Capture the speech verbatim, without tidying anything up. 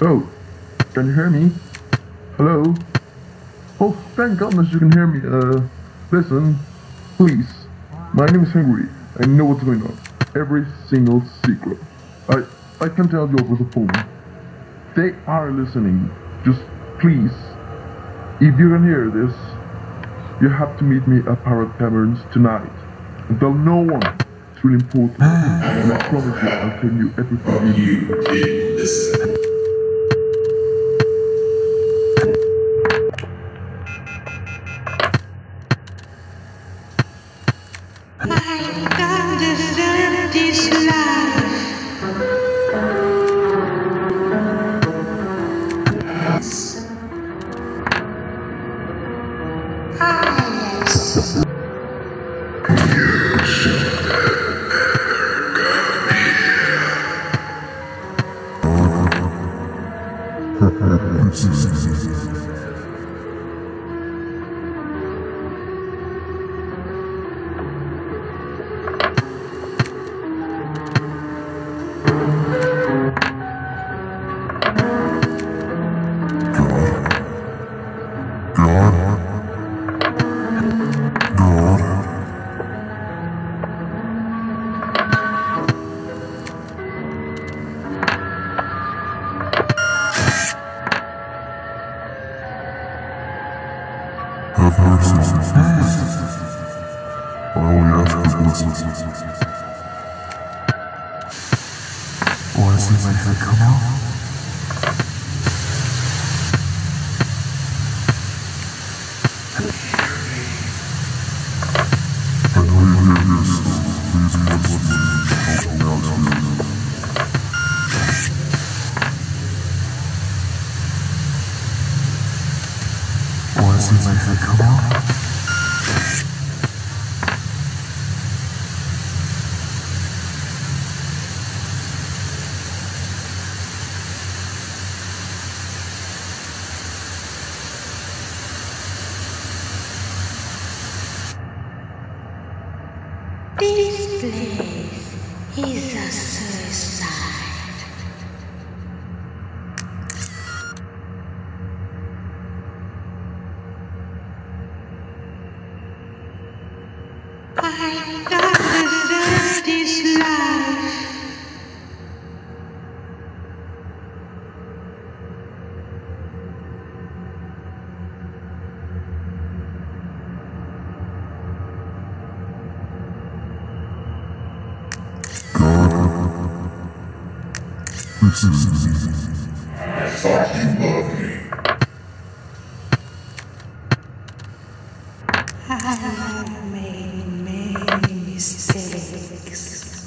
Oh, can you hear me? Hello? Oh, thank goodness you can hear me. Uh, listen, please. My name is Henry. I know what's going on. Every single secret. I I can tell you over the phone. They are listening. Just please, if you can hear this, you have to meet me at Parrot Taverns tonight. And tell no one. It's really important. And I promise you, I'll tell you everything you need. You did listen. I don't deserve this life. Ah, yes. Have mercy. I only ask you to listen. Wanna see my head come out? I know you hear this, so please listen. Help me out here. Wanna see my head come out? This place is a suicide. I don't deserve this life. Listen to me. I thought you loved me. I have made many mistakes.